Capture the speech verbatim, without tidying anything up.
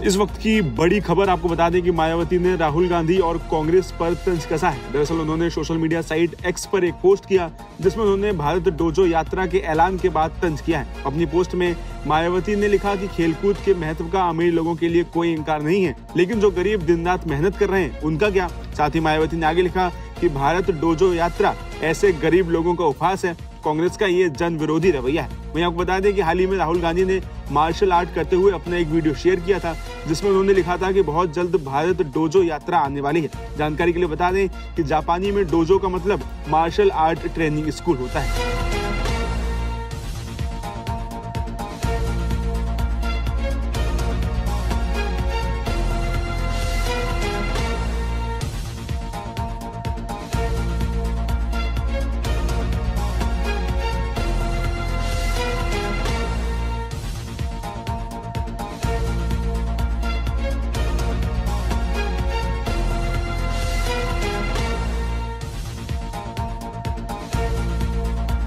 इस वक्त की बड़ी खबर आपको बता दें कि मायावती ने राहुल गांधी और कांग्रेस पर तंज कसा है। दरअसल उन्होंने सोशल मीडिया साइट एक्स पर एक पोस्ट किया जिसमें उन्होंने भारत डोजो यात्रा के ऐलान के बाद तंज किया है। अपनी पोस्ट में मायावती ने लिखा कि खेलकूद के महत्व का अमीर लोगों के लिए कोई इंकार नहीं है, लेकिन जो गरीब दिन रात मेहनत कर रहे हैं उनका क्या। साथ ही मायावती ने आगे लिखा कि भारत डोजो यात्रा ऐसे गरीब लोगों का उपहास है। कांग्रेस का ये जन विरोधी रवैया है। वहीं आपको बता दें कि हाल ही में राहुल गांधी ने मार्शल आर्ट करते हुए अपना एक वीडियो शेयर किया था जिसमें उन्होंने लिखा था कि बहुत जल्द भारत डोजो यात्रा आने वाली है। जानकारी के लिए बता दें कि जापानी में डोजो का मतलब मार्शल आर्ट ट्रेनिंग स्कूल होता है।